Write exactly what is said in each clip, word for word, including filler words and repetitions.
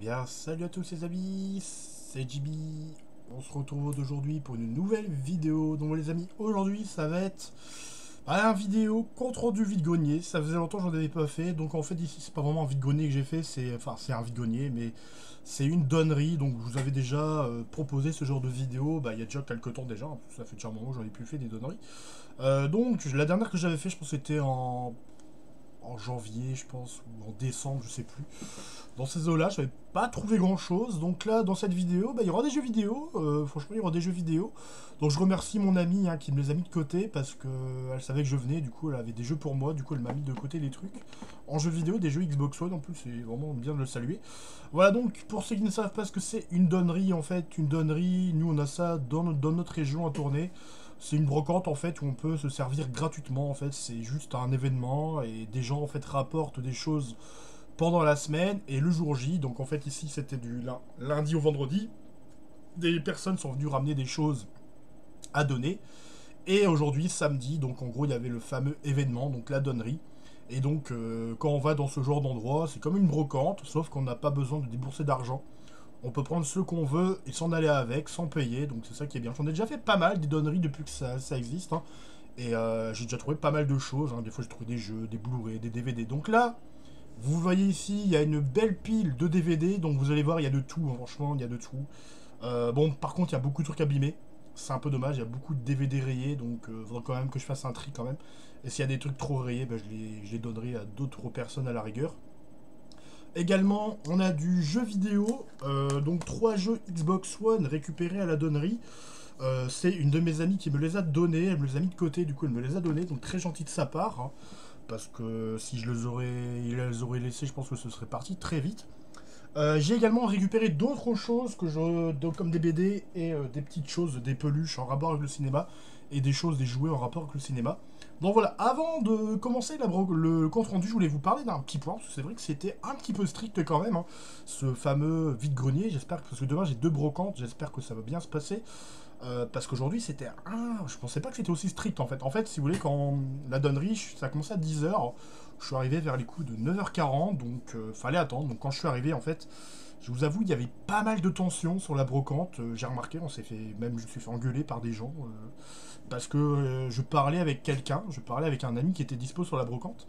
bien, salut à tous les amis, c'est J B. On se retrouve aujourd'hui pour une nouvelle vidéo. Donc les amis, aujourd'hui ça va être bah, un vidéo compte rendu vide-grenier. Ça faisait longtemps que j'en avais pas fait. Donc en fait ici c'est pas vraiment un vide-grenier que j'ai fait, c'est enfin c'est un vide-grenier, mais c'est une donnerie. Donc je vous avais déjà euh, proposé ce genre de vidéo, bah, il y a déjà quelques temps déjà. Ça fait déjà un moment que j'en ai plus fait des donneries. Euh, donc la dernière que j'avais fait, je pense que c'était en en janvier, je pense, ou en décembre, je sais plus. Dans ces eaux-là, je n'avais pas trouvé grand-chose. Donc là, dans cette vidéo, bah, il y aura des jeux vidéo. Euh, franchement, il y aura des jeux vidéo. Donc je remercie mon amie hein, qui me les a mis de côté parce qu'elle savait que je venais. Du coup, elle avait des jeux pour moi. Du coup, elle m'a mis de côté les trucs. En jeux vidéo, des jeux Xbox One en plus, c'est vraiment bien de le saluer. Voilà, donc pour ceux qui ne savent pas ce que c'est une donnerie, en fait, une donnerie, nous on a ça dans notre, dans notre région à tourner. C'est une brocante en fait où on peut se servir gratuitement en fait, c'est juste un événement et des gens en fait rapportent des choses pendant la semaine et le jour J, donc en fait ici c'était du lundi au vendredi, des personnes sont venues ramener des choses à donner et aujourd'hui samedi, donc en gros il y avait le fameux événement, donc la donnerie. Et donc euh, quand on va dans ce genre d'endroit, c'est comme une brocante, sauf qu'on n'a pas besoin de débourser d'argent. On peut prendre ce qu'on veut et s'en aller avec, sans payer, donc c'est ça qui est bien. J'en ai déjà fait pas mal des donneries depuis que ça, ça existe, hein. Et euh, j'ai déjà trouvé pas mal de choses, hein. Des fois j'ai trouvé des jeux, des Blu-ray, des D V D. Donc là, vous voyez ici, il y a une belle pile de D V D, donc vous allez voir, il y a de tout, hein. Franchement, il y a de tout. Euh, bon, par contre, il y a beaucoup de trucs abîmés. C'est un peu dommage, il y a beaucoup de D V D rayés, donc il euh, faudra quand même que je fasse un tri quand même. Et s'il y a des trucs trop rayés, ben, je, les, je les donnerai à d'autres personnes à la rigueur. Également, on a du jeu vidéo, euh, donc trois jeux Xbox One récupérés à la donnerie. Euh, c'est une de mes amies qui me les a donnés, elle me les a mis de côté, du coup elle me les a donnés, donc très gentil de sa part, hein, parce que si je les aurais, il les aurait laissés, je pense que ce serait parti très vite. Euh, J'ai également récupéré d'autres choses que je, donc, comme des B D et euh, des petites choses, des peluches en rapport avec le cinéma et des choses, des jouets en rapport avec le cinéma. Donc voilà, avant de commencer la le compte rendu, je voulais vous parler d'un petit point, parce que c'est vrai que c'était un petit peu strict quand même, hein, ce fameux vide-grenier. J'espère que, parce que demain j'ai deux brocantes, j'espère que ça va bien se passer. Euh, parce qu'aujourd'hui c'était un... Je pensais pas que c'était aussi strict en fait. En fait, si vous voulez, quand la donnerie, ça a commencé à dix heures, je suis arrivé vers les coups de neuf heures quarante, donc euh, fallait attendre. Donc quand je suis arrivé, en fait, je vous avoue, il y avait pas mal de tension sur la brocante. Euh, J'ai remarqué, on s'est fait, même je me suis fait engueuler par des gens. Euh, parce que euh, je parlais avec quelqu'un, je parlais avec un ami qui était dispo sur la brocante.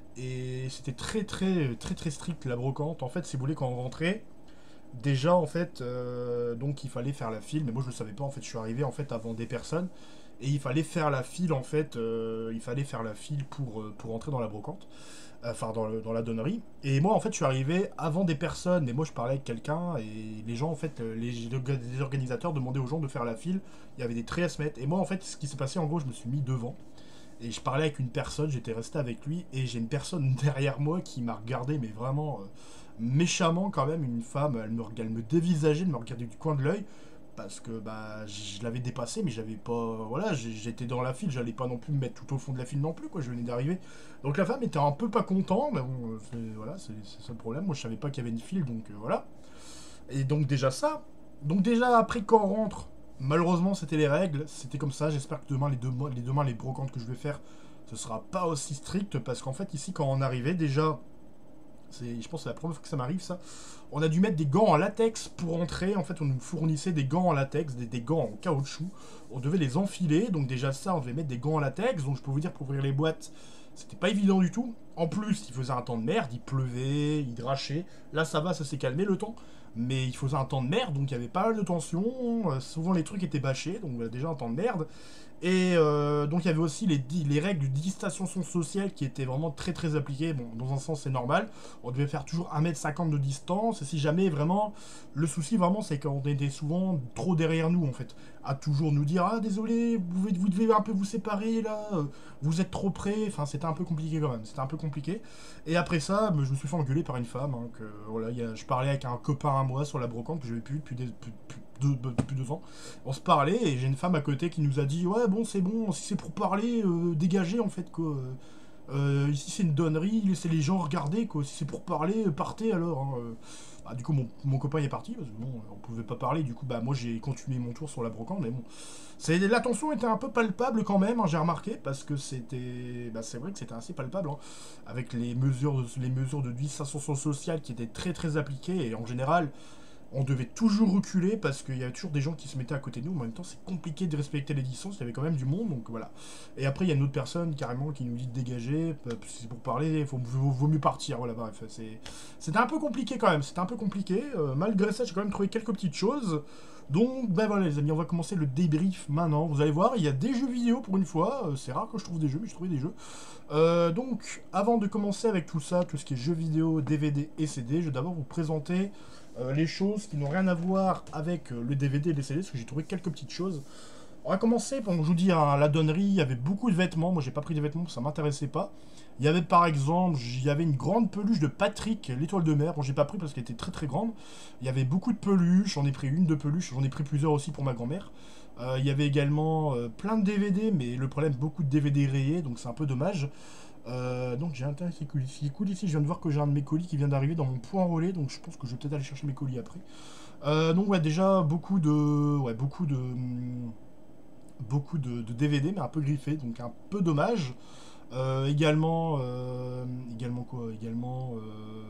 Et c'était très très très très strict la brocante. En fait, si vous voulez, quand on rentrait, déjà en fait, euh, donc il fallait faire la file, mais moi je le savais pas en fait, je suis arrivé en fait avant des personnes et il fallait faire la file en fait, euh, il fallait faire la file pour, euh, pour entrer dans la brocante, enfin dans, le- dans la donnerie. Et moi en fait je suis arrivé avant des personnes, mais moi je parlais avec quelqu'un et les gens en fait, euh, les, les organisateurs demandaient aux gens de faire la file, il y avait des traits à se mettre. Et moi en fait ce qui s'est passé en gros, je me suis mis devant. Et je parlais avec une personne, j'étais resté avec lui, et j'ai une personne derrière moi qui m'a regardé, mais vraiment euh, méchamment quand même, une femme, elle me, elle me dévisageait, elle me regardait du coin de l'œil, parce que bah je l'avais dépassé, mais j'avais pas... Voilà, j'étais dans la file, j'allais pas non plus me mettre tout au fond de la file non plus, quoi, je venais d'arriver. Donc la femme était un peu pas content, mais bon, euh, voilà, c'est ça le problème, moi je savais pas qu'il y avait une file, donc euh, voilà. Et donc déjà ça, donc déjà après quand on rentre, malheureusement c'était les règles, c'était comme ça, j'espère que demain les, deux, les demain les brocantes que je vais faire, ce sera pas aussi strict, parce qu'en fait ici quand on arrivait déjà, c'est, je pense que c'est la première fois que ça m'arrive ça, on a dû mettre des gants en latex pour entrer, en fait on nous fournissait des gants en latex, des, des gants en caoutchouc, on devait les enfiler, donc déjà ça on devait mettre des gants en latex, donc je peux vous dire pour ouvrir les boîtes, c'était pas évident du tout. En plus, il faisait un temps de merde, il pleuvait, il drachait. Là, ça va, ça s'est calmé le temps. Mais il faisait un temps de merde, donc il y avait pas mal de tension. Euh, souvent, les trucs étaient bâchés, donc voilà, déjà un temps de merde. Et euh, donc, il y avait aussi les, les règles de distanciation sociale qui étaient vraiment très très appliquées. Bon, dans un sens, c'est normal. On devait faire toujours un mètre cinquante de distance. Et si jamais vraiment. Le souci, vraiment, c'est qu'on était souvent trop derrière nous, en fait. À toujours nous dire: ah, désolé, vous, vous devez un peu vous séparer là. Vous êtes trop près. Enfin, c'était un peu compliqué quand même. C'était un peu compliqué. Et après ça, je me suis fait engueuler par une femme. Hein, que, voilà, y a, je parlais avec un copain à moi sur la brocante que je n'avais plus depuis, des, depuis, depuis, deux, depuis deux ans. On se parlait et j'ai une femme à côté qui nous a dit: ouais, bon, c'est bon, si c'est pour parler, euh, dégagez en fait, quoi. Euh, ici c'est une donnerie, laissez les gens regarder quoi. Si c'est pour parler, partez alors. Hein. Euh, Bah, du coup mon, mon copain est parti parce que bon, on pouvait pas parler. Du coup bah moi j'ai continué mon tour sur la brocante, mais bon, c'est la tension était un peu palpable quand même. Hein, j'ai remarqué parce que c'était, bah, c'est vrai que c'était assez palpable hein, avec les mesures, de, les mesures de distanciation sociale qui étaient très très appliquées et en général. On devait toujours reculer parce qu'il y avait toujours des gens qui se mettaient à côté de nous. En même temps, c'est compliqué de respecter les distances. Il y avait quand même du monde, donc voilà. Et après, il y a une autre personne carrément qui nous dit de dégager. Si c'est pour parler, il faut, vaut, vaut mieux partir. Voilà, bref. C'était un peu compliqué quand même. C'était un peu compliqué. Euh, malgré ça, j'ai quand même trouvé quelques petites choses. Donc, ben voilà, les amis, on va commencer le débrief maintenant. Vous allez voir, il y a des jeux vidéo pour une fois. Euh, c'est rare que je trouve des jeux, mais je trouvais des jeux. Euh, donc, avant de commencer avec tout ça, tout ce qui est jeux vidéo, D V D et C D, je vais d'abord vous présenter euh, les choses qui n'ont rien à voir avec euh, le D V D et les C D, parce que j'ai trouvé quelques petites choses. On va commencer, bon, je vous dis, hein, la donnerie, il y avait beaucoup de vêtements. Moi, j'ai pas pris de vêtements, ça m'intéressait pas. Il y avait par exemple, il y avait une grande peluche de Patrick, l'étoile de mer. Bon, j'ai pas pris parce qu'elle était très très grande. Il y avait beaucoup de peluches, j'en ai pris une, deux peluches, j'en ai pris plusieurs aussi pour ma grand-mère. Euh, il y avait également euh, plein de D V D, mais le problème, beaucoup de D V D rayés, donc c'est un peu dommage. Euh, donc j'ai un intérêt qui cool ici. Cool ici, je viens de voir que j'ai un de mes colis qui vient d'arriver dans mon point relais, donc je pense que je vais peut-être aller chercher mes colis après. Euh, donc ouais, déjà beaucoup de, ouais, beaucoup de, hum, beaucoup de, de D V D, mais un peu griffés, donc un peu dommage. Euh, également, euh, également quoi Également, euh,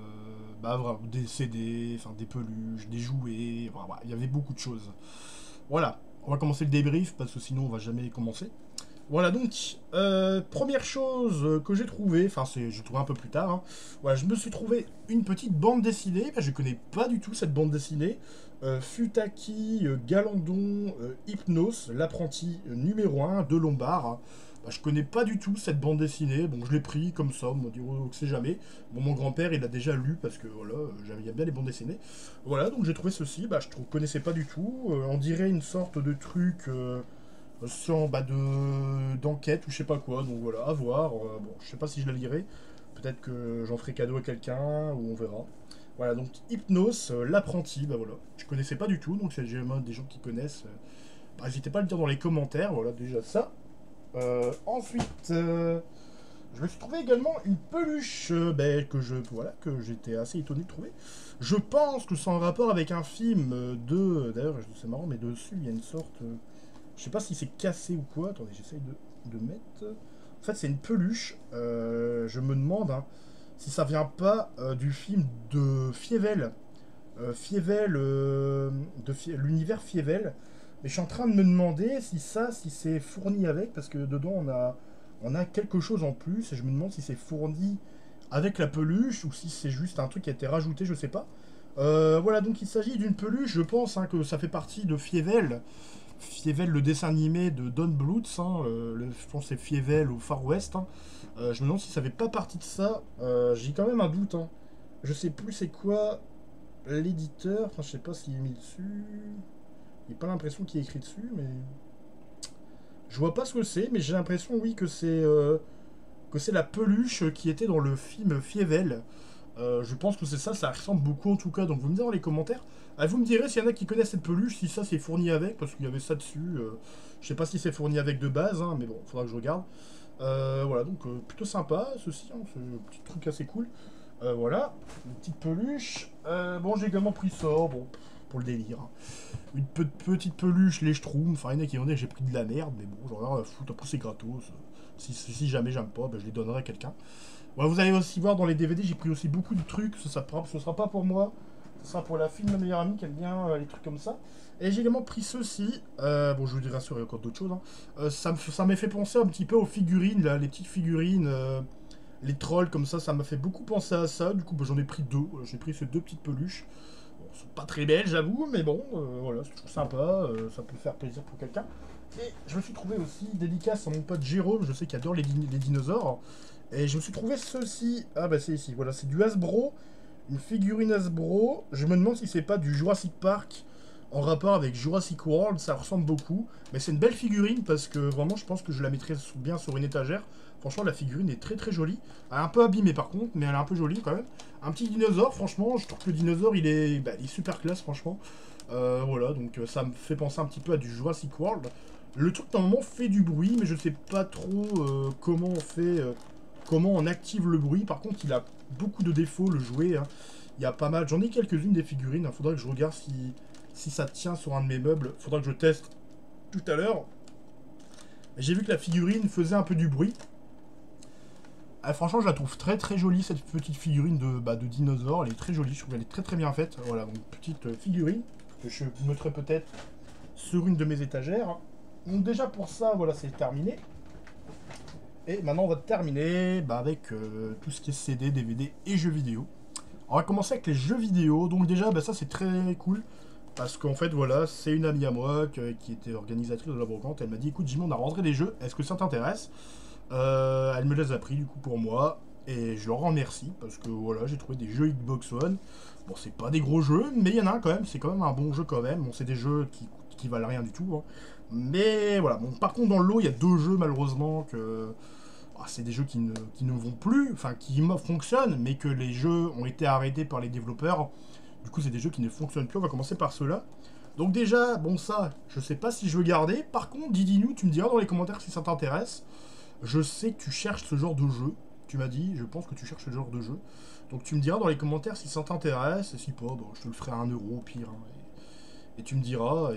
bah voilà, des C D, enfin des peluches, des jouets, voilà, voilà, il y avait beaucoup de choses. Voilà, on va commencer le débrief parce que sinon on va jamais commencer. Voilà donc, euh, première chose que j'ai trouvé, enfin c'est, j'ai trouvé un peu plus tard, hein. Voilà, je me suis trouvé une petite bande dessinée, ben, je connais pas du tout cette bande dessinée, euh, Futaki euh, Galandon euh, Hypnos, l'apprenti euh, numéro un de Lombard. Hein. Ben, je connais pas du tout cette bande dessinée, bon je l'ai pris comme ça, on m'a dit oh, que c'est jamais. Bon mon grand-père il a déjà lu parce que voilà, j'aime bien les bandes dessinées. Voilà donc j'ai trouvé ceci, ben, je ne connaissais pas du tout, euh, on dirait une sorte de truc... Euh, sur bah, de d'enquête ou je sais pas quoi, donc voilà, à voir. Euh, bon, je sais pas si je la lirai, peut-être que j'en ferai cadeau à quelqu'un ou on verra. Voilà, donc Hypnos, euh, l'apprenti, bah voilà, je connaissais pas du tout, donc c'est généralement des gens qui connaissent. Euh, bah, n'hésitez pas à le dire dans les commentaires, voilà déjà ça. Euh, ensuite, euh, je me suis trouvé également une peluche euh, bah, que je voilà que j'étais assez étonné de trouver. Je pense que c'est en rapport avec un film euh, de, d'ailleurs c'est marrant, mais dessus il y a une sorte euh, je sais pas si c'est cassé ou quoi. Attendez, j'essaye de, de mettre. En fait, c'est une peluche. Euh, je me demande hein, si ça vient pas euh, du film de Fievel. Euh, Fievel, euh, de Fie- l'univers Fievel. Mais je suis en train de me demander si ça, si c'est fourni avec, parce que dedans on a, on a quelque chose en plus, et je me demande si c'est fourni avec la peluche ou si c'est juste un truc qui a été rajouté, je sais pas. Euh, voilà, donc il s'agit d'une peluche, je pense hein, que ça fait partie de Fievel. Fievel, le dessin animé de Don Bluth, hein, euh, le, je pense que c'est Fievel au Far West. Hein. Euh, je me demande si ça fait pas partie de ça. Euh, J'ai quand même un doute. Hein. Je sais plus c'est quoi l'éditeur. Enfin, je sais pas s'il est mis dessus. Il n'y a pas l'impression qu'il est écrit dessus, mais je vois pas ce que c'est. Mais j'ai l'impression, oui, que c'est euh, que c'est la peluche qui était dans le film Fievel. Euh, je pense que c'est ça, ça ressemble beaucoup en tout cas. Donc vous me direz dans les commentaires. Ah, vous me direz s'il y en a qui connaissent cette peluche, si ça c'est fourni avec, parce qu'il y avait ça dessus. Euh, je sais pas si c'est fourni avec de base, hein, mais bon, faudra que je regarde. Euh, voilà, donc euh, plutôt sympa ceci, hein, c'est un petit truc assez cool. Euh, voilà, une petite peluche. Euh, bon, j'ai également pris ça, bon, pour le délire. Hein. Une pe petite peluche, les Schtroumpfs. Enfin, il y en a qui vont dire que j'ai pris de la merde, mais bon, j'en ai rien à foutre. Après, c'est gratos. Si, si, si jamais j'aime pas, ben, je les donnerai à quelqu'un. Ouais, vous allez aussi voir dans les D V D, j'ai pris aussi beaucoup de trucs. Ce sera, ce sera pas pour moi, ce sera pour la fille de ma meilleure amie qui aime bien euh, les trucs comme ça. Et j'ai également pris ceci. Euh, bon, je vous dirai sûr, il y a encore d'autres choses. Hein. Euh, ça m'a fait penser un petit peu aux figurines, là, les petites figurines, euh, les trolls comme ça. Ça m'a fait beaucoup penser à ça. Du coup, bah, j'en ai pris deux. J'ai pris ces deux petites peluches. Bon, sont pas très belles, j'avoue, mais bon, euh, voilà, c'est toujours sympa. Euh, ça peut faire plaisir pour quelqu'un. Et je me suis trouvé aussi dédicace à mon pote Jérôme, je sais qu'il adore les, din les dinosaures. Et je me suis trouvé ceci. Ah bah c'est ici, voilà, c'est du Hasbro. Une figurine Hasbro. Je me demande si c'est pas du Jurassic Park en rapport avec Jurassic World. Ça ressemble beaucoup. Mais c'est une belle figurine parce que vraiment je pense que je la mettrais bien sur une étagère. Franchement la figurine est très très jolie. Elle est un peu abîmée par contre, mais elle est un peu jolie quand même. Un petit dinosaure, franchement, je trouve que le dinosaure il est, bah, il est super classe franchement. Euh, voilà, donc ça me fait penser un petit peu à du Jurassic World. Le truc normalement fait du bruit, mais je sais pas trop euh, comment on fait... Euh, comment on active le bruit. Par contre, il a beaucoup de défauts, le jouet. Hein. Il y a pas mal, j'en ai quelques-unes des figurines. Il faudra que je regarde si, si ça tient sur un de mes meubles. Il faudra que je teste tout à l'heure. J'ai vu que la figurine faisait un peu du bruit. Ah, franchement, je la trouve très très jolie, cette petite figurine de, bah, de dinosaure. Elle est très jolie, je trouve qu'elle est très très bien faite. Voilà, donc petite figurine que je mettrai peut-être sur une de mes étagères. Donc déjà pour ça, voilà, c'est terminé. Et maintenant, on va terminer bah, avec euh, tout ce qui est C D, D V D et jeux vidéo. On va commencer avec les jeux vidéo. Donc déjà, bah, ça c'est très cool. Parce qu'en fait, voilà, c'est une amie à moi que, qui était organisatrice de la brocante. Elle m'a dit, écoute Jimmy, on a rentré des jeux, est-ce que ça t'intéresse? euh, Elle me les a pris du coup pour moi. Et je leur remercie parce que voilà, j'ai trouvé des jeux Xbox One. Bon, c'est pas des gros jeux, mais il y en a un quand même. C'est quand même un bon jeu quand même. Bon, c'est des jeux qui, qui valent rien du tout. Hein. Mais voilà, bon, par contre, dans le lot, il y a deux jeux malheureusement que... Ah, c'est des jeux qui ne, qui ne vont plus, enfin qui fonctionnent, mais que les jeux ont été arrêtés par les développeurs. Du coup, c'est des jeux qui ne fonctionnent plus. On va commencer par ceux-là. Donc déjà, bon ça, je sais pas si je veux garder. Par contre, Didinou, tu me diras dans les commentaires si ça t'intéresse. Je sais que tu cherches ce genre de jeu. Tu m'as dit, je pense que tu cherches ce genre de jeu. Donc tu me diras dans les commentaires si ça t'intéresse. Et si pas, bon, je te le ferai à un euro au pire. Hein, et, et tu me diras.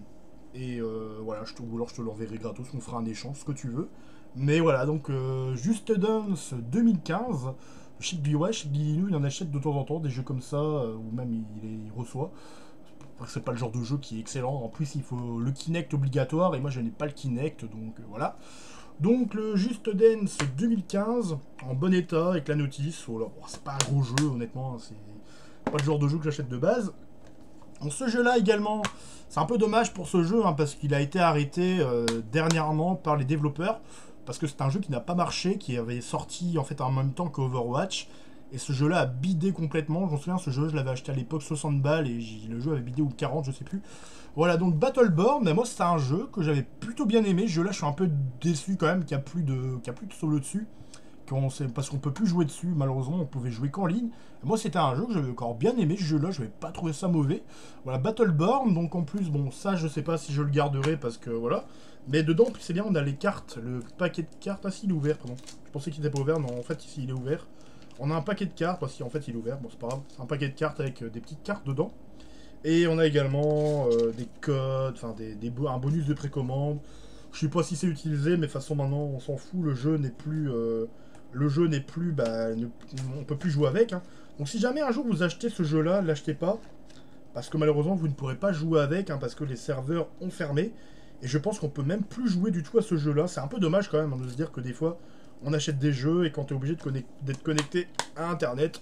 Et, et euh, voilà, je te, ou alors je te l'enverrai gratos. On fera un échange, ce que tu veux. Mais voilà, donc euh, Just Dance deux mille quinze. Chic ouais, Chic Didinou, il en achète de temps en temps des jeux comme ça, euh, ou même il, il, il reçoit. C'est pas le genre de jeu qui est excellent. En plus, il faut le Kinect obligatoire, et moi je n'ai pas le Kinect, donc euh, voilà. Donc le Just Dance deux mille quinze, en bon état, avec la notice. Voilà. Bon, c'est pas un gros jeu, honnêtement, c'est pas le genre de jeu que j'achète de base. Bon, ce jeu-là également, c'est un peu dommage pour ce jeu, hein, parce qu'il a été arrêté euh, dernièrement par les développeurs. Parce que c'est un jeu qui n'a pas marché, qui avait sorti en fait en même temps qu'Overwatch. Et ce jeu-là a bidé complètement. Je me souviens, ce jeu, je l'avais acheté à l'époque soixante balles et le jeu avait bidé ou quarante, je sais plus. Voilà, donc Battleborn, mais moi c'est un jeu que j'avais plutôt bien aimé. Ce jeu-là, je suis un peu déçu quand même qu'il n'y a plus de, qu'il y a plus de solo dessus. Qu'on sait, parce qu'on peut plus jouer dessus, malheureusement, on pouvait jouer qu'en ligne. Et moi, c'était un jeu que j'avais encore bien aimé, ce jeu-là, je n'avais pas trouvé ça mauvais. Voilà, Battleborn, donc en plus, bon, ça, je sais pas si je le garderai parce que voilà. Mais dedans, c'est bien, on a les cartes, le paquet de cartes. Ah, si, il est ouvert, pardon. Je pensais qu'il n'était pas ouvert, non, en fait, ici, il est ouvert. On a un paquet de cartes, parce qu'en fait, il est ouvert, bon, c'est pas grave. C'est un paquet de cartes avec euh, des petites cartes dedans. Et on a également euh, des codes, enfin, des, des, un bonus de précommande. Je sais pas si c'est utilisé, mais de toute façon, maintenant, on s'en fout, le jeu n'est plus... Euh, le jeu n'est plus... Bah, ne, on peut plus jouer avec, hein. Donc, si jamais un jour vous achetez ce jeu-là, l'achetez pas. Parce que malheureusement, vous ne pourrez pas jouer avec, hein, parce que les serveurs ont fermé. Et je pense qu'on peut même plus jouer du tout à ce jeu-là. C'est un peu dommage quand même, hein, de se dire que des fois, on achète des jeux et quand tu es obligé d'être connect connecté à Internet,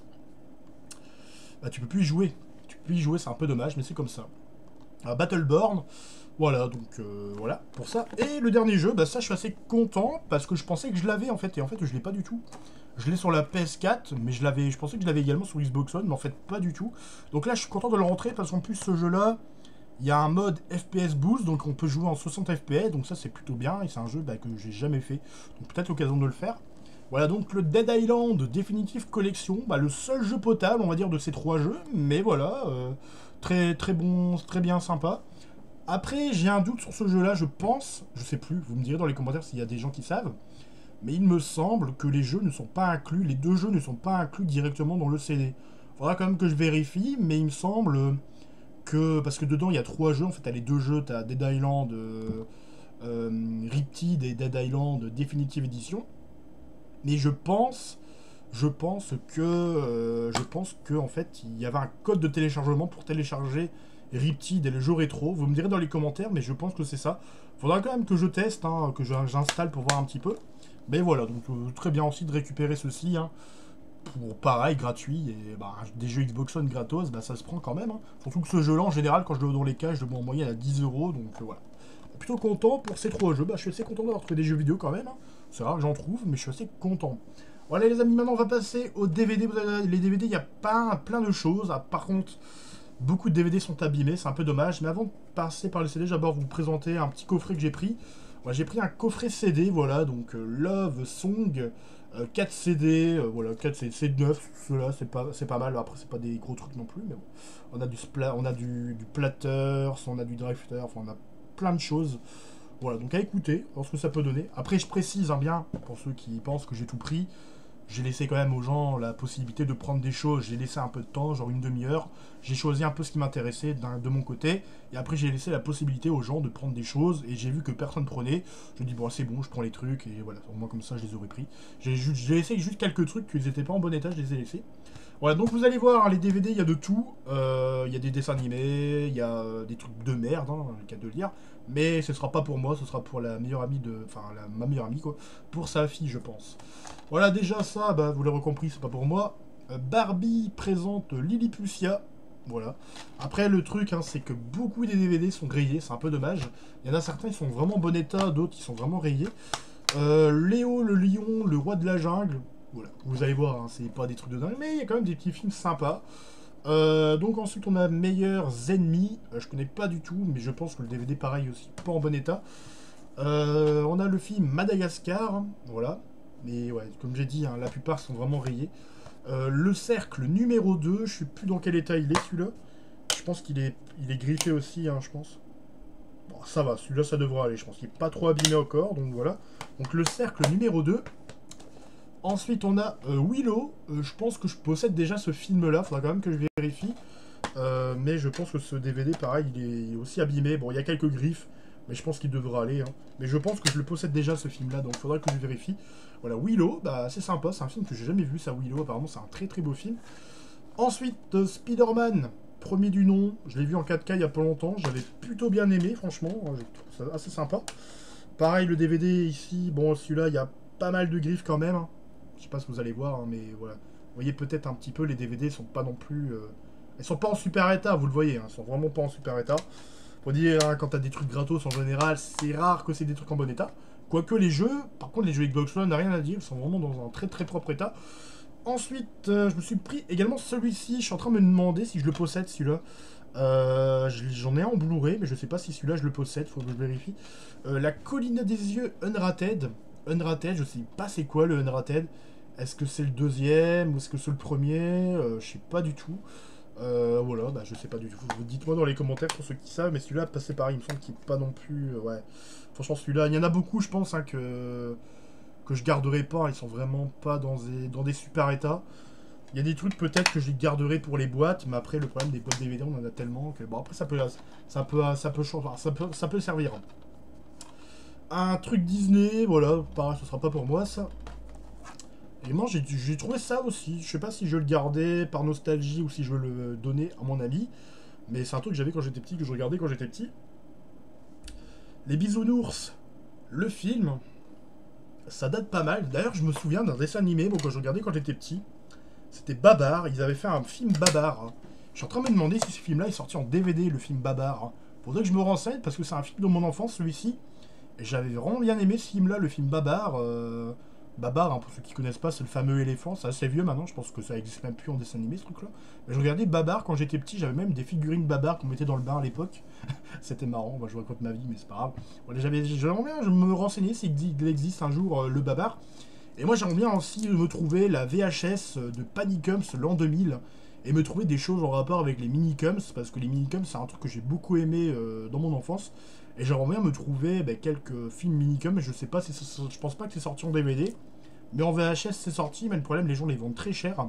bah tu peux plus y jouer. Tu peux plus y jouer, c'est un peu dommage, mais c'est comme ça. Alors, Battleborn, voilà, donc euh, voilà, pour ça. Et le dernier jeu, bah ça je suis assez content, parce que je pensais que je l'avais en fait, et en fait je l'ai pas du tout. Je l'ai sur la P S quatre, mais je l'avais, je pensais que je l'avais également sur Xbox One, mais en fait pas du tout. Donc là je suis content de le rentrer, parce qu'en plus ce jeu-là, il y a un mode F P S boost, donc on peut jouer en soixante F P S, donc ça c'est plutôt bien, et c'est un jeu bah, que j'ai jamais fait, donc peut-être l'occasion de le faire. Voilà donc le Dead Island Definitive Collection, bah, le seul jeu potable on va dire de ces trois jeux, mais voilà, euh, très très bon, très bien sympa. Après j'ai un doute sur ce jeu là, je pense, je sais plus, vous me direz dans les commentaires s'il y a des gens qui savent, mais il me semble que les jeux ne sont pas inclus, les deux jeux ne sont pas inclus directement dans le C D. Faudra quand même que je vérifie, mais il me semble... que, parce que dedans il y a trois jeux, en fait t'as les deux jeux, t'as Dead Island euh, euh, Riptide et Dead Island Definitive Edition, mais je pense, je pense que, euh, je pense que en fait il y avait un code de téléchargement pour télécharger Riptide et le jeu rétro, vous me direz dans les commentaires, mais je pense que c'est ça. Faudra quand même que je teste, hein, que j'installe pour voir un petit peu, mais voilà, donc euh, très bien aussi de récupérer ceci, hein. Pour pareil, gratuit, et bah, des jeux Xbox One gratos, bah, ça se prend quand même. Hein. Surtout que ce jeu-là, en général, quand je le vois dans les cages, je le vois en moyenne à dix euros, donc euh, voilà. Plutôt content pour ces trois jeux, bah, je suis assez content d'avoir trouvé des jeux vidéo quand même. Hein. C'est rare que j'en trouve, mais je suis assez content. Voilà les amis, maintenant on va passer aux D V D. Vous avez, les D V D, il y a pas plein de choses. Ah, par contre, beaucoup de D V D sont abîmés, c'est un peu dommage. Mais avant de passer par le C D, j'abord vous présenter un petit coffret que j'ai pris. Voilà, j'ai pris un coffret C D, voilà, donc euh, Love Song. Euh, quatre C D, euh, voilà, quatre C D, c'est neuf, ceux-là, c'est pas, pas mal, après c'est pas des gros trucs non plus, mais bon. On a du splat, on a du, du platter, on a du drifter, enfin on a plein de choses. Voilà, donc à écouter, voir ce que ça peut donner. Après je précise hein, bien, pour ceux qui pensent que j'ai tout pris, j'ai laissé quand même aux gens la possibilité de prendre des choses. J'ai laissé un peu de temps, genre une demi-heure. J'ai choisi un peu ce qui m'intéressait de mon côté. Et après, j'ai laissé la possibilité aux gens de prendre des choses. Et j'ai vu que personne prenait. Je me dis, bon, c'est bon, je prends les trucs. Et voilà, au moins comme ça, je les aurais pris. J'ai laissé juste quelques trucs qui n'étaient pas en bon état, je les ai laissés. Voilà, donc vous allez voir, hein, les D V D, il y a de tout. Euh, Il y a des dessins animés, il y a euh, des trucs de merde, hein, le cas de le dire. Mais ce sera pas pour moi, ce sera pour la meilleure amie de... Enfin, la, ma meilleure amie, quoi. Pour sa fille, je pense. Voilà, déjà ça, bah, vous l'avez compris, c'est pas pour moi. Euh, Barbie présente Lilliputitia. Voilà. Après, le truc, hein, c'est que beaucoup des D V D sont grillés, c'est un peu dommage. Il y en a certains, ils sont vraiment en bon état, d'autres, ils sont vraiment rayés. Euh, Léo le lion, le roi de la jungle. Voilà, vous allez voir, hein, c'est pas des trucs de dingue, mais il y a quand même des petits films sympas. Euh, donc ensuite, on a Meilleurs Ennemis. Euh, je connais pas du tout, mais je pense que le D V D, pareil aussi, pas en bon état. Euh, on a le film Madagascar, voilà. Mais ouais, comme j'ai dit, hein, la plupart sont vraiment rayés. Euh, le cercle numéro deux, je sais plus dans quel état il est celui-là. Je pense qu'il est, il est griffé aussi, hein, je pense. Bon, ça va, celui-là ça devrait aller, je pense qu'il n'est pas trop abîmé encore, donc voilà. Donc le cercle numéro deux. Ensuite on a euh, Willow, euh, je pense que je possède déjà ce film-là, faudra quand même que je vérifie. Euh, mais je pense que ce D V D, pareil, il est aussi abîmé. Bon, il y a quelques griffes, mais je pense qu'il devra aller. Hein. Mais je pense que je le possède déjà, ce film-là, donc il faudra que je vérifie. Voilà, Willow, bah, c'est sympa, c'est un film que j'ai jamais vu, ça, Willow. Apparemment, c'est un très très beau film. Ensuite, euh, Spider-Man, premier du nom. Je l'ai vu en quatre K il y a pas longtemps. J'avais plutôt bien aimé, franchement. Je trouve ça assez sympa. Pareil, le D V D ici, bon, celui-là, il y a pas mal de griffes quand même. Je sais pas si vous allez voir, hein, mais voilà. Vous voyez peut-être un petit peu, les D V D sont pas non plus... Euh... Elles sont pas en super état, vous le voyez, hein, elles sont vraiment pas en super état. Faut dire, hein, quand t'as des trucs gratos en général, c'est rare que c'est des trucs en bon état. Quoique les jeux, par contre les jeux Xbox One, n'a rien à dire, ils sont vraiment dans un très très propre état. Ensuite, euh, je me suis pris également celui-ci, je suis en train de me demander si je le possède celui-là. Euh, J'en ai un en Blu-ray, mais je sais pas si celui-là je le possède, faut que je vérifie. Euh, la colline des yeux Unrated. Unrated, je sais pas c'est quoi le Unrated. Est-ce que c'est le deuxième ou est-ce que c'est le premier euh, Je sais pas du tout. Euh, voilà, bah je sais pas du tout. Dites-moi dans les commentaires pour ceux qui savent, mais celui-là, passé pareil, il me semble qu'il n'est pas non plus... Euh, ouais, franchement celui-là, il y en a beaucoup, je pense, hein, que, que je garderai pas. Ils sont vraiment pas dans des, dans des super états. Il y a des trucs peut-être que je les garderai pour les boîtes, mais après le problème des boîtes D V D, on en a tellement que... Bon, après ça peut, ça peut, ça peut, changer, ça peut, ça peut servir. Un truc Disney, voilà, pareil, ce sera pas pour moi, ça. Et moi, j'ai trouvé ça aussi. Je sais pas si je veux le garder par nostalgie ou si je veux le donner à mon ami. Mais c'est un truc que j'avais quand j'étais petit, que je regardais quand j'étais petit. Les Bisounours, le film, ça date pas mal. D'ailleurs, je me souviens d'un dessin animé, bon, quand je regardais quand j'étais petit. C'était Babar. Ils avaient fait un film Babar. Je suis en train de me demander si ce film-là est sorti en D V D, le film Babar. Faudrait que je me renseigne parce que c'est un film de mon enfance, celui-ci. Et j'avais vraiment bien aimé ce film-là, le film Babar. Euh... Babar, hein, pour ceux qui connaissent pas, c'est le fameux éléphant. C'est assez vieux maintenant, je pense que ça n'existe même plus en dessin animé, ce truc-là. Mais je regardais Babar quand j'étais petit, j'avais même des figurines Babar qu'on mettait dans le bain à l'époque. C'était marrant, moi je raconte ma vie, mais c'est pas grave. Voilà, j'avais bien, je me renseignais s'il existe un jour euh, le Babar. Et moi j'aimerais bien aussi me trouver la V H S de Panicums l'an deux mille. Et me trouver des choses en rapport avec les Minicums, parce que les Minicums c'est un truc que j'ai beaucoup aimé euh, dans mon enfance. Et j'aimerais bien me trouver bah, quelques films Minicums, mais je sais pas si je pense pas que c'est sorti en D V D. Mais en V H S c'est sorti, mais le problème les gens les vendent très cher.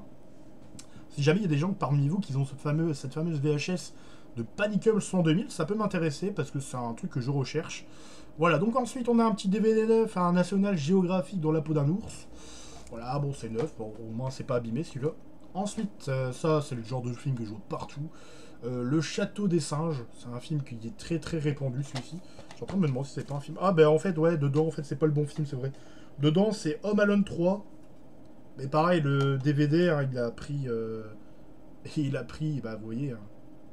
Si jamais il y a des gens parmi vous qui ont ce fameux, cette fameuse V H S de Panicums l'an deux mille, ça peut m'intéresser parce que c'est un truc que je recherche. Voilà, donc ensuite on a un petit D V D neuf, un National Geographic dans la peau d'un ours. Voilà, bon c'est neuf, bon au moins c'est pas abîmé celui-là. Ensuite, euh, ça c'est le genre de film que je vois partout. Euh, le Château des Singes, c'est un film qui est très très répandu celui-ci. Je suis en train de me demander si c'est pas un film. Ah ben en fait ouais, dedans en fait c'est pas le bon film, c'est vrai. Dedans c'est Home Alone trois. Mais pareil, le D V D, hein, il a pris... Euh... Il a pris, bah vous voyez, hein,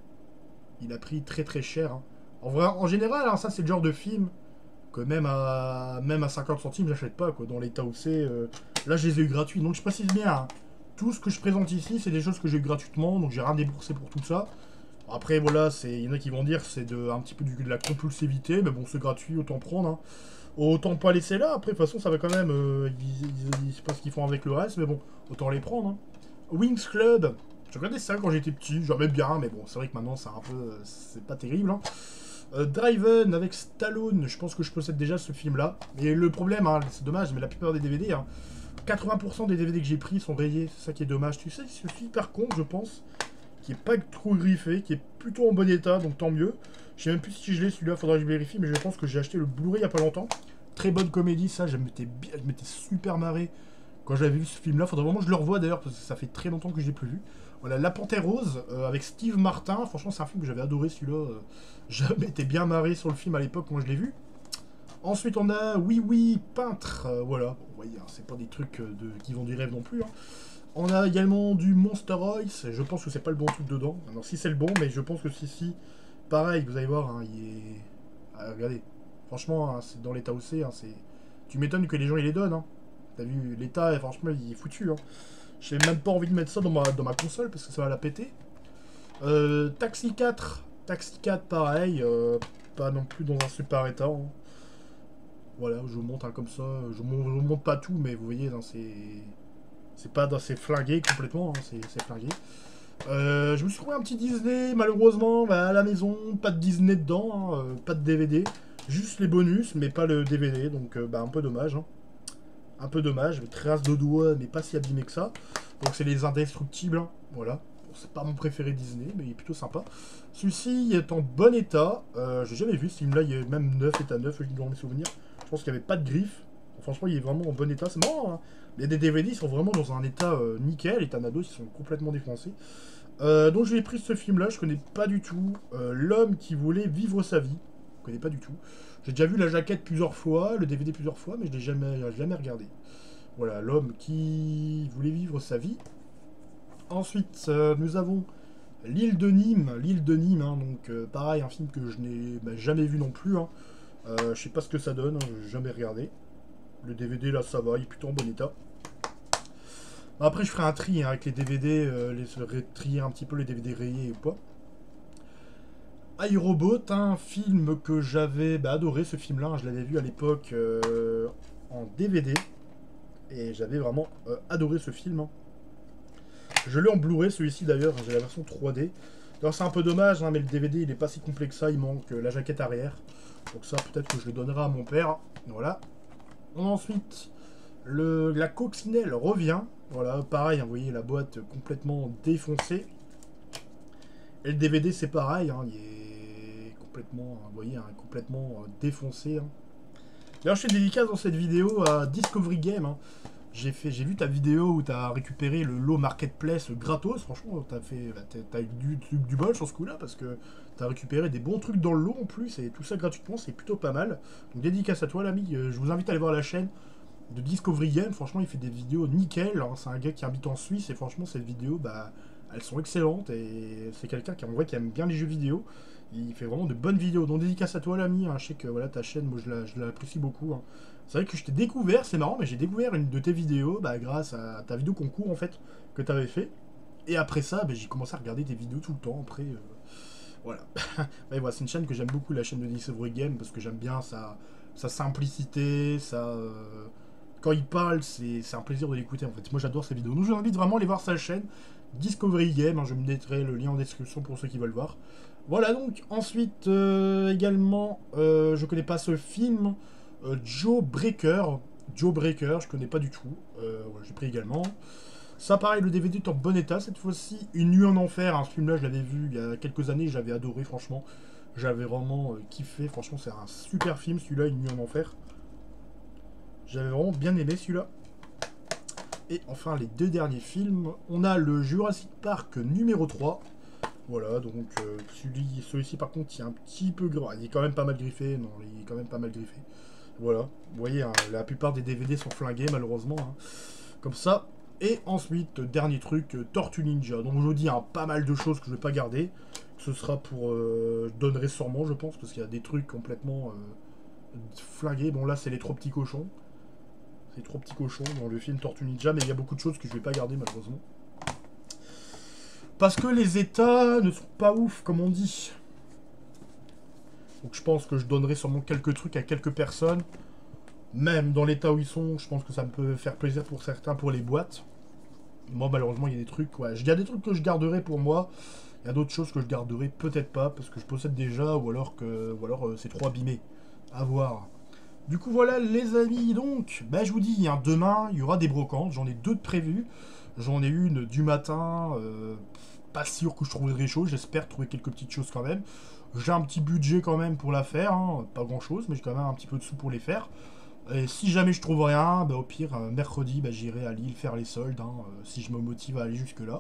il a pris très très cher. Hein. En vrai, en général, hein, ça c'est le genre de film que même à, même à cinquante centimes, j'achète pas, quoi, dans l'état où c'est. Euh... Là, je les ai eu gratuits, donc je précise bien, hein, tout ce que je présente ici, c'est des choses que j'ai eu gratuitement, donc j'ai rien déboursé pour tout ça. Après, voilà, il y en a qui vont dire que c'est un petit peu du, de la compulsivité, mais bon, c'est gratuit, autant prendre. Hein. Autant pas laisser là, après, de toute façon, ça va quand même, euh, ils, ils, ils, je sais pas ce qu'ils font avec le reste, mais bon, autant les prendre. Hein. Wings Club, je regardais ça quand j'étais petit, j'aimais bien, mais bon, c'est vrai que maintenant, c'est un peu, c'est pas terrible. Hein. Euh, Driven avec Stallone, je pense que je possède déjà ce film-là. Et le problème, hein, c'est dommage, mais la plupart des D V D, hein, quatre-vingts pour cent des D V D que j'ai pris sont rayés, c'est ça qui est dommage. Tu sais, je suis hyper con, je pense, qui est pas trop griffé, qui est plutôt en bon état, donc tant mieux. Je sais même plus si je l'ai celui-là, faudra que je vérifie, mais je pense que j'ai acheté le Blu-ray il y a pas longtemps. Très bonne comédie, ça, je m'étais bien, je m'étais super marré quand j'avais vu ce film-là. Faudrait vraiment que je le revoie d'ailleurs, parce que ça fait très longtemps que je l'ai plus vu. Voilà, La Panthère Rose, euh, avec Steve Martin. Franchement, c'est un film que j'avais adoré, celui-là. Euh, je m'étais bien marré sur le film à l'époque quand je l'ai vu. Ensuite, on a Oui Oui Peintre. Euh, voilà, bon, vous voyez, hein, c'est pas des trucs euh, de, qui vont du rêve non plus. Hein. On a également du Monster Royce. Je pense que c'est pas le bon truc dedans. Alors, si c'est le bon, mais je pense que si, si. Pareil, vous allez voir, hein, il est. Ah, regardez. Franchement, hein, c'est dans l'état où c'est. Hein, tu m'étonnes que les gens ils les donnent. Hein. T'as vu, l'état, franchement, il est foutu. Hein. J'ai même pas envie de mettre ça dans ma, dans ma console parce que ça va la péter. Euh, Taxi quatre. Taxi quatre, pareil. Euh, pas non plus dans un super état. Hein. Voilà, je vous montre hein, comme ça. Je vous, je vous montre pas tout, mais vous voyez, c'est. C'est pas dans. C'est flingué complètement. Hein, c'est flingué. Euh, je me suis trouvé un petit Disney, malheureusement, bah, à la maison. Pas de Disney dedans. Hein, euh, pas de D V D. Juste les bonus, mais pas le D V D. Donc, euh, bah, un peu dommage. Hein. Un peu dommage, trace de doigts, mais pas si abîmé que ça. Donc c'est les indestructibles, hein. Voilà. Bon, c'est pas mon préféré Disney, mais il est plutôt sympa. Celui-ci est en bon état. Euh, J'ai jamais vu ce film-là, il est même neuf, état neuf, je dois mes souvenirs. Je pense qu'il n'y avait pas de griffes. Franchement, il est vraiment en bon état. C'est marrant, hein. Il y a des D V D, ils sont vraiment dans un état euh, nickel, et t'en as d'autres, ils sont complètement défoncés. Euh, donc j'ai pris ce film-là, je connais pas du tout. Euh, L'homme qui voulait vivre sa vie. Je connais pas du tout. J'ai déjà vu la jaquette plusieurs fois, le D V D plusieurs fois, mais je l'ai jamais, jamais regardé. Voilà, l'homme qui voulait vivre sa vie. Ensuite, euh, nous avons l'île de Nîmes. L'île de Nîmes, hein, donc euh, pareil, un film que je n'ai bah, jamais vu non plus. Hein. Euh, je sais pas ce que ça donne, hein, je n'ai jamais regardé. Le D V D, là, ça va, il est plutôt en bon état. Après, je ferai un tri hein, avec les D V D, euh, les, trier un petit peu les D V D rayés ou pas. iRobot, un film que j'avais bah, adoré, ce film-là. Hein, je l'avais vu à l'époque euh, en D V D. Et j'avais vraiment euh, adoré ce film. Hein. Je l'ai en Blu-ray, celui-ci d'ailleurs. Hein, j'ai la version trois D. Alors c'est un peu dommage, hein, mais le D V D il est pas si complet que ça. Il manque euh, la jaquette arrière. Donc ça, peut-être que je le donnerai à mon père. Voilà. Ensuite, le, la coccinelle revient. Voilà, pareil, hein, vous voyez la boîte complètement défoncée. Et le D V D c'est pareil, hein, il est complètement, vous voyez, hein, complètement euh, défoncé. Hein. D'ailleurs, je fais une dédicace dans cette vidéo à Discovery Game. Hein. J'ai fait, j'ai vu ta vidéo où tu as récupéré le lot Marketplace gratos. Franchement, tu as fait, bah, t'as eu du, du, du bol sur ce coup-là parce que tu as récupéré des bons trucs dans le lot en plus et tout ça gratuitement, c'est plutôt pas mal. Donc dédicace à toi l'ami. Je vous invite à aller voir la chaîne de Discovery Game. Franchement, il fait des vidéos nickel. Hein. C'est un gars qui habite en Suisse et franchement, ces vidéos, bah, elles sont excellentes et c'est quelqu'un qui en vrai qui aime bien les jeux vidéo. Il fait vraiment de bonnes vidéos. Donc dédicace à toi l'ami, hein. Je sais que voilà, ta chaîne, moi je l'apprécie beaucoup. Hein. C'est vrai que je t'ai découvert, c'est marrant, mais j'ai découvert une de tes vidéos bah, grâce à ta vidéo concours en fait, que tu avais fait. Et après ça, bah, j'ai commencé à regarder tes vidéos tout le temps. Après, euh, voilà. Ouais, voilà, c'est une chaîne que j'aime beaucoup, la chaîne de Discovery Game, parce que j'aime bien sa, sa simplicité, sa... Euh, quand il parle, c'est un plaisir de l'écouter en fait. Moi j'adore ses vidéos. Donc je vous invite vraiment à aller voir sa chaîne, Discovery Game. Hein, je me mettrai le lien en description pour ceux qui veulent voir. Voilà donc, ensuite euh, également, euh, je connais pas ce film, euh, Joe Breaker, Joe Breaker, je connais pas du tout, euh, voilà, j'ai pris également. Ça pareil, le D V D est en bon état cette fois-ci, Une nuit en enfer, hein, ce film là je l'avais vu il y a quelques années, j'avais adoré franchement, j'avais vraiment euh, kiffé, franchement c'est un super film celui-là, Une nuit en enfer. J'avais vraiment bien aimé celui-là. Et enfin les deux derniers films, on a le Jurassic Park numéro trois. Voilà, donc euh, celui-ci celui par contre il est un petit peu gras, il est quand même pas mal griffé, non, il est quand même pas mal griffé. Voilà, vous voyez, hein, la plupart des D V D sont flingués malheureusement, hein, comme ça. Et ensuite, dernier truc, Tortue Ninja. Donc je vous dis, hein, pas mal de choses que je vais pas garder. Ce sera pour, euh, je donnerai sûrement, je pense, parce qu'il y a des trucs complètement euh, flingués. Bon là c'est les trois petits cochons, c'est les trois petits cochons dans le film Tortue Ninja, mais il y a beaucoup de choses que je vais pas garder malheureusement. Parce que les états ne sont pas ouf, comme on dit. Donc je pense que je donnerai sûrement quelques trucs à quelques personnes. Même dans l'état où ils sont, je pense que ça me peut faire plaisir pour certains pour les boîtes. Moi, malheureusement, il y a des trucs... Ouais, il y a des trucs que je garderai pour moi. Il y a d'autres choses que je garderai peut-être pas, parce que je possède déjà, ou alors que, ou alors euh, c'est trop abîmé. À voir. Du coup, voilà, les amis, donc, bah, je vous dis, hein, demain, il y aura des brocantes. J'en ai deux de prévues. J'en ai une du matin, euh, pas sûr que je trouverai des choses. J'espère trouver quelques petites choses quand même. J'ai un petit budget quand même pour la faire, hein, pas grand-chose, mais j'ai quand même un petit peu de sous pour les faire. Et si jamais je trouve rien, bah, au pire, euh, mercredi, bah, j'irai à Lille faire les soldes, hein, euh, si je me motive à aller jusque-là.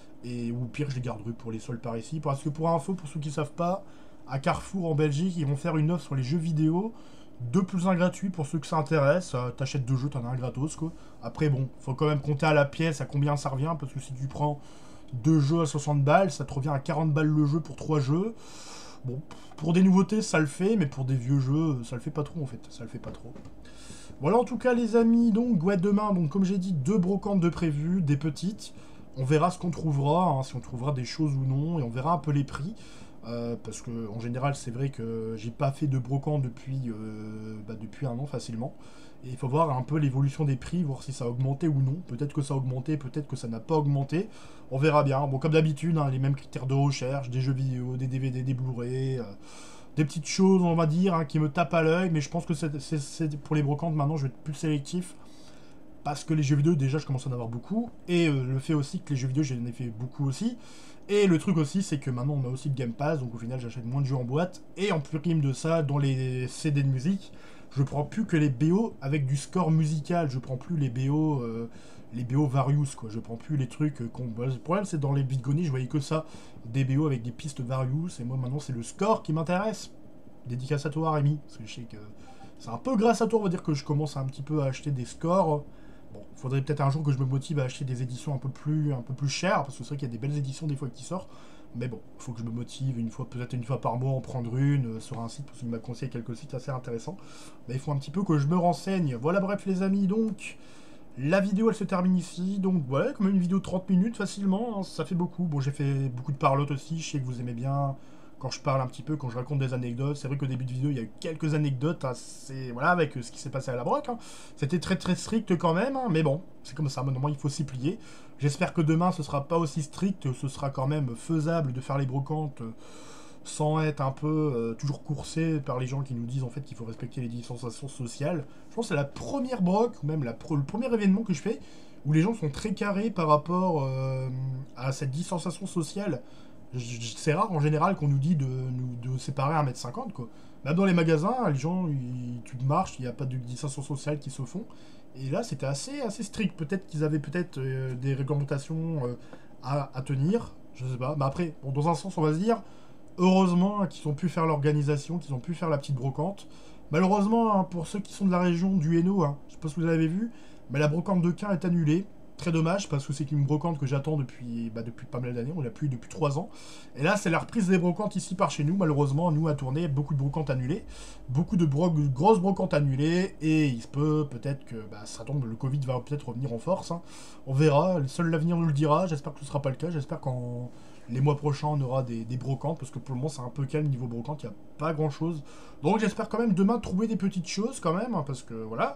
Et ou au pire, je les garderai pour les soldes par ici. Parce que pour info, pour ceux qui ne savent pas, à Carrefour en Belgique, ils vont faire une offre sur les jeux vidéo. Deux plus un gratuit pour ceux que ça intéresse. Euh, T'achètes deux jeux, t'en as un gratos quoi. Après bon, faut quand même compter à la pièce à combien ça revient. Parce que si tu prends deux jeux à soixante balles, ça te revient à quarante balles le jeu pour trois jeux. Bon, pour des nouveautés, ça le fait, mais pour des vieux jeux, ça le fait pas trop en fait. Ça le fait pas trop. Voilà en tout cas les amis, donc ouais demain, donc comme j'ai dit, deux brocantes de prévues, des petites. On verra ce qu'on trouvera, hein, si on trouvera des choses ou non, et on verra un peu les prix. Euh, parce que en général c'est vrai que j'ai pas fait de brocante depuis, euh, bah, depuis un an facilement. Et il faut voir un peu l'évolution des prix, voir si ça a augmenté ou non. Peut-être que ça a augmenté, peut-être que ça n'a pas augmenté. On verra bien. Bon comme d'habitude, hein, les mêmes critères de recherche, des jeux vidéo, des D V D, des Blu-ray, euh, des petites choses on va dire hein, qui me tapent à l'œil. Mais je pense que c'est c'est- c'est pour les brocantes maintenant je vais être plus sélectif. Parce que les jeux vidéo, déjà, je commence à en avoir beaucoup. Et euh, le fait aussi que les jeux vidéo, j'en ai fait beaucoup aussi. Et le truc aussi, c'est que maintenant, on a aussi le Game Pass. Donc au final, j'achète moins de jeux en boîte. Et en prime de ça, dans les C D de musique, je prends plus que les B O avec du score musical. Je prends plus les B O, euh, les B O Various, quoi. Je prends plus les trucs euh, qu'on... Bah, le problème, c'est dans les Bitgoni, je voyais que ça. Des B O avec des pistes Various. Et moi, maintenant, c'est le score qui m'intéresse. Dédicace à toi, Rémi. Parce que je sais que c'est un peu grâce à toi, on va dire, que je commence un petit peu à acheter des scores. Bon, il faudrait peut-être un jour que je me motive à acheter des éditions un peu plus, un peu plus chères, parce que c'est vrai qu'il y a des belles éditions des fois qui sortent. Mais bon, il faut que je me motive une fois, peut-être une fois par mois, en prendre une euh, sur un site, parce qu'il m'a conseillé quelques sites assez intéressants. Mais il faut un petit peu que je me renseigne. Voilà, bref, les amis, donc, la vidéo, elle se termine ici. Donc, ouais, comme une vidéo de trente minutes facilement, hein, ça fait beaucoup. Bon, j'ai fait beaucoup de parlotte aussi, je sais que vous aimez bien quand je parle un petit peu, quand je raconte des anecdotes. C'est vrai qu'au début de vidéo, il y a eu quelques anecdotes assez... Voilà, avec euh, ce qui s'est passé à la broc. Hein. C'était très très strict quand même, hein, mais bon, c'est comme ça, maintenant il faut s'y plier. J'espère que demain, ce sera pas aussi strict, ce sera quand même faisable de faire les brocantes euh, sans être un peu euh, toujours coursé par les gens qui nous disent en fait qu'il faut respecter les distanciations sociales. Je pense que c'est la première broc, ou même la pro- le premier événement que je fais, où les gens sont très carrés par rapport euh, à cette distanciation sociale. C'est rare en général qu'on nous dit de nous de séparer un mètre cinquante quoi. Même dans les magasins, les gens, ils, tu marches, il n'y a pas de distanciation sociale qui se font. Et là, c'était assez, assez strict. Peut-être qu'ils avaient peut-être euh, des réglementations euh, à, à tenir, je sais pas. Mais après, bon, dans un sens, on va se dire, heureusement hein, qu'ils ont pu faire l'organisation, qu'ils ont pu faire la petite brocante. Malheureusement, hein, pour ceux qui sont de la région du Hainaut, hein, je sais pas si vous avez vu, mais la brocante de Caen est annulée. Très dommage parce que c'est une brocante que j'attends depuis, bah, depuis pas mal d'années, on l'a plus depuis trois ans. Et là, c'est la reprise des brocantes ici par chez nous. Malheureusement, nous à tourner, beaucoup de brocantes annulées, beaucoup de bro grosses brocantes annulées, et il se peut peut-être que bah, ça tombe, le Covid va peut-être revenir en force. Hein. On verra, seul l'avenir nous le dira. J'espère que ce ne sera pas le cas. J'espère qu'en les mois prochains, on aura des, des brocantes, parce que pour le moment, c'est un peu calme niveau brocante, il n'y a pas grand-chose. Donc j'espère quand même demain trouver des petites choses quand même, hein, parce que voilà.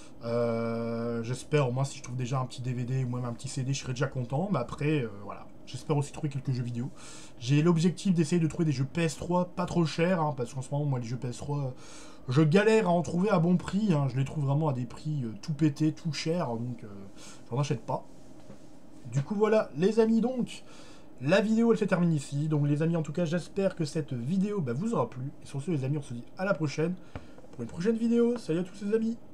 Euh, j'espère au moins si je trouve déjà un petit D V D ou même un petit C D, je serai déjà content. Mais après, euh, voilà. J'espère aussi trouver quelques jeux vidéo. J'ai l'objectif d'essayer de trouver des jeux P S trois pas trop chers, hein, parce qu'en ce moment, moi, les jeux P S trois, je galère à en trouver à bon prix. Hein, je les trouve vraiment à des prix euh, tout pétés, tout chers, donc euh, j'en achète pas. Du coup, voilà, les amis, donc, la vidéo, elle se termine ici. Donc, les amis, en tout cas, j'espère que cette vidéo bah, vous aura plu. Et sur ce, les amis, on se dit à la prochaine pour une prochaine vidéo. Salut à tous les amis!